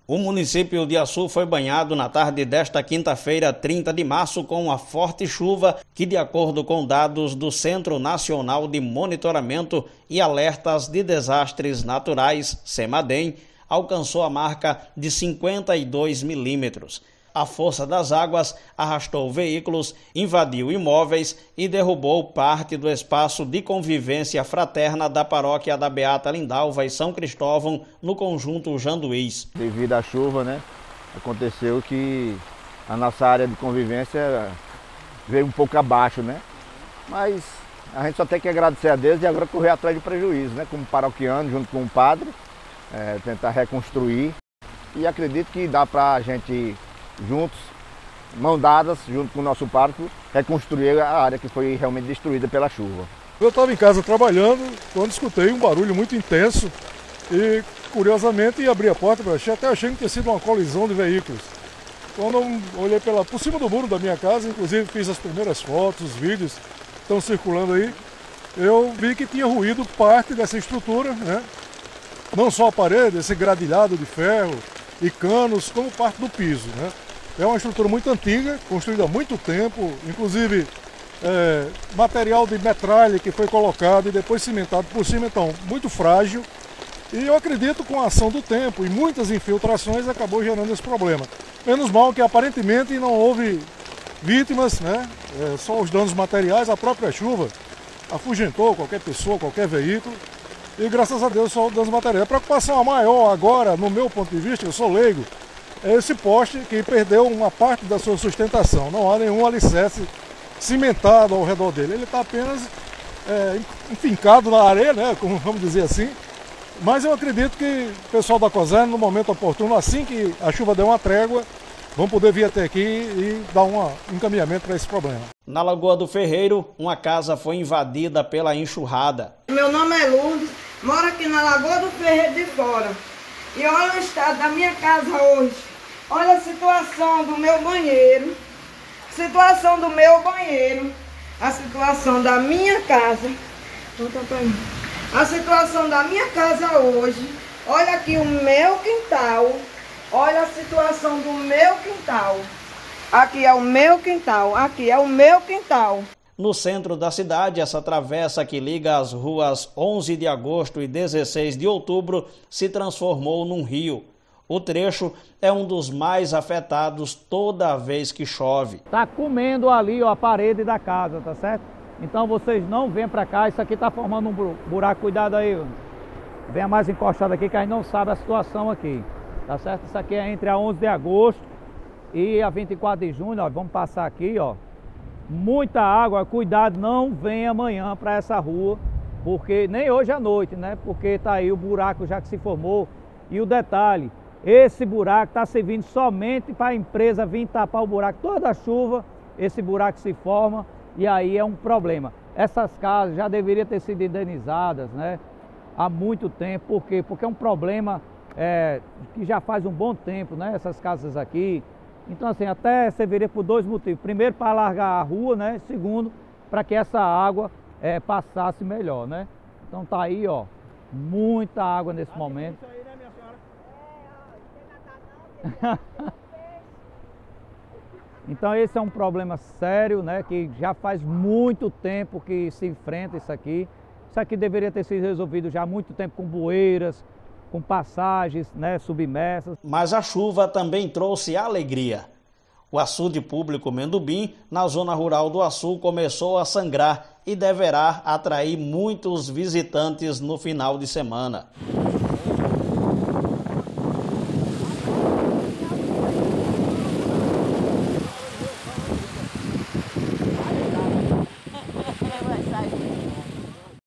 O município de Açu foi banhado na tarde desta quinta-feira, 30 de março, com uma forte chuva que, de acordo com dados do Centro Nacional de Monitoramento e Alertas de Desastres Naturais, CEMADEM, alcançou a marca de 52 milímetros. A força das águas arrastou veículos, invadiu imóveis e derrubou parte do espaço de convivência fraterna da paróquia da Beata Lindalva e São Cristóvão, no conjunto Janduís. Devido à chuva, aconteceu que a nossa área de convivência veio um pouco abaixo, Mas a gente só tem que agradecer a Deus e agora correr atrás de prejuízo, Como paroquiano, junto com o padre, tentar reconstruir. E acredito que dá para a gente, juntos, mão dadas, junto com o nosso pároco, reconstruir a área que foi realmente destruída pela chuva. Eu estava em casa trabalhando quando escutei um barulho muito intenso e, curiosamente, abri a porta, até achei que tinha sido uma colisão de veículos. Quando eu olhei por cima do muro da minha casa, inclusive fiz as primeiras fotos, os vídeos que estão circulando aí, eu vi que tinha ruído parte dessa estrutura, Não só a parede, esse gradilhado de ferro e canos, como parte do piso, É uma estrutura muito antiga, construída há muito tempo, inclusive material de metralha que foi colocado e depois cimentado por cima, então muito frágil. E eu acredito que com a ação do tempo e muitas infiltrações acabou gerando esse problema. Menos mal que aparentemente não houve vítimas, só os danos materiais, a própria chuva afugentou qualquer pessoa, qualquer veículo. E graças a Deus só os danos materiais. A preocupação maior agora, no meu ponto de vista, eu sou leigo, é esse poste que perdeu uma parte da sua sustentação. Não há nenhum alicerce cimentado ao redor dele. Ele está apenas enfincado na areia, como vamos dizer assim. Mas eu acredito que o pessoal da COSERN, no momento oportuno, assim que a chuva der uma trégua, vão poder vir até aqui e dar um encaminhamento para esse problema. Na Lagoa do Ferreiro, uma casa foi invadida pela enxurrada. Meu nome é Lourdes, moro aqui na Lagoa do Ferreiro de Fora. E olha o estado da minha casa hoje. Olha a situação do meu banheiro, a situação da minha casa. A situação da minha casa hoje. Olha aqui o meu quintal. Olha a situação do meu quintal. Aqui é o meu quintal, aqui é o meu quintal. No centro da cidade, essa travessa que liga as ruas 11 de agosto e 16 de outubro se transformou num rio. O trecho é um dos mais afetados toda vez que chove. Tá comendo ali a parede da casa, tá certo? Então vocês não vêm para cá, isso aqui tá formando um buraco, cuidado aí. Venha mais encostado aqui que a gente não sabe a situação aqui, tá certo? Isso aqui é entre a 11 de agosto e a 24 de junho, ó, vamos passar aqui, ó. Muita água, cuidado, não venha amanhã para essa rua, porque nem hoje à noite, Porque tá aí o buraco já que se formou. E o detalhe, esse buraco está servindo somente para a empresa vir tapar o buraco. Toda chuva, esse buraco se forma e aí é um problema. Essas casas já deveriam ter sido indenizadas, há muito tempo. Por quê? Porque é um problema que já faz um bom tempo, essas casas aqui. Então, assim, até serviria por dois motivos. Primeiro, para alargar a rua, Segundo, para que essa água passasse melhor, Então tá aí, ó, muita água nesse momento. Isso aí, minha senhora? Então esse é um problema sério, que já faz muito tempo que se enfrenta isso aqui. Isso aqui deveria ter sido resolvido já há muito tempo com bueiras, com passagens submersas. Mas a chuva também trouxe alegria. O açude público Mendubim, na zona rural do Açu, começou a sangrar e deverá atrair muitos visitantes no final de semana.